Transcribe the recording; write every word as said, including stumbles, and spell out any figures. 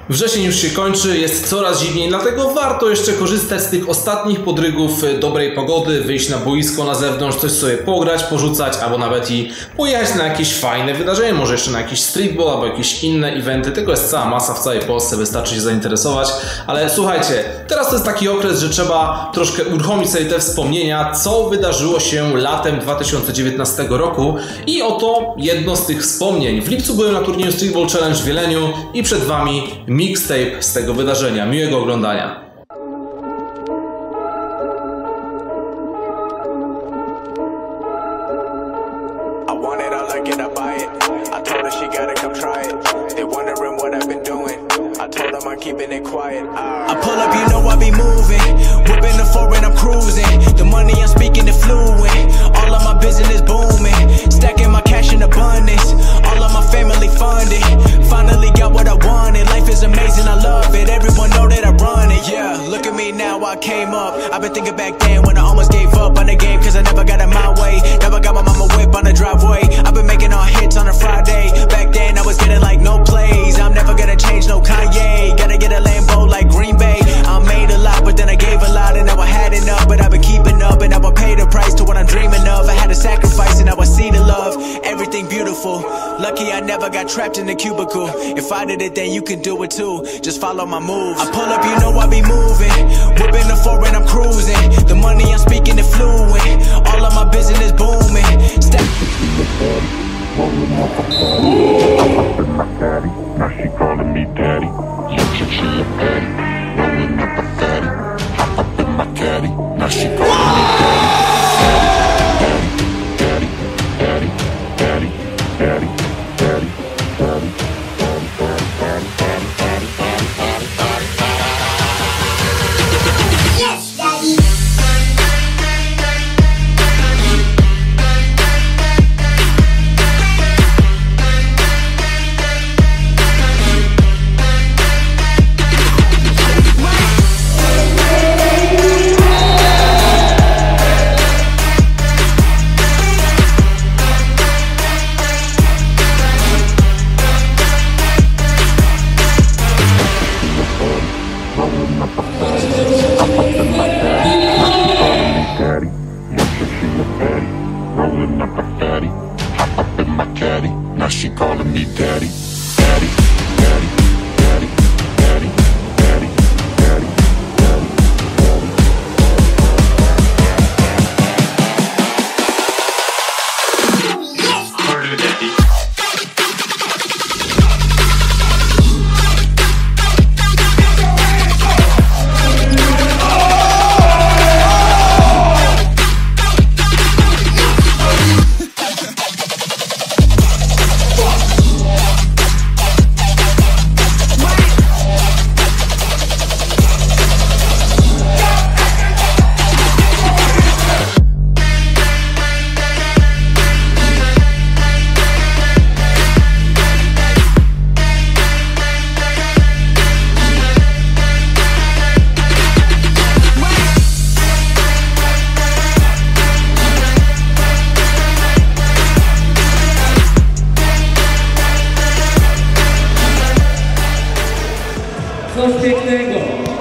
Wrzesień już się kończy, jest coraz zimniej, dlatego warto jeszcze korzystać z tych ostatnich podrygów dobrej pogody, wyjść na boisko na zewnątrz, coś sobie pograć, porzucać, albo nawet i pojechać na jakieś fajne wydarzenie, może jeszcze na jakiś streetball, albo jakieś inne eventy. Tego jest cała masa w całej Polsce, wystarczy się zainteresować. Ale słuchajcie, teraz to jest taki okres, że trzeba troszkę uruchomić sobie te wspomnienia, co wydarzyło się latem dwa tysiące dziewiętnastego roku i oto jedno z tych wspomnień. W lipcu byłem na turnieju Streetball Challenge w Wieleniu i przed Wami mixtape z tego wydarzenia. Miłego oglądania. I pull up, you know I be moving, whipping the foreign, I'm cruising. The money I'm speaking is fluent, all of my business booming, stacking my cash in abundance, all of my family funded. Finally got what I wanted, life is amazing, I love it. Everyone know that I run it, yeah. Look at me now, I came up. I've been thinking back then when I almost gave up on the game, cause I never got it my way. Never got my mama whip on the driveway. I've been making all hits on a Friday. Back then I was getting like no plays. I'm never gonna change, no Kanye. Gotta get a Lambo like Green Bay. I made a lot, but then I gave a lot, and now I had enough, but I've been keeping up, and now I pay the price to what I'm dreaming of. I had to sacrifice, and now I see the love, everything beautiful. Lucky I never got trapped in a cubicle. If I did it, then you can do it too. Just follow my moves. I pull up, you know I be moving, whipping the foreign, I'm cruising. The money I'm speaking is fluent, all of my business booming. Step. Now she calling me daddy. Looks like she a fatty, rolling up a fatty. Hop up in my caddy. Now she calling me daddy. Daddy, daddy, daddy, daddy, daddy, daddy, daddy, daddy, daddy, daddy, daddy, daddy, daddy, daddy. Yes, daddy. Now she calling me daddy, daddy, daddy, daddy, daddy, daddy, daddy, daddy, daddy. Murder daddy. Coś pięknego.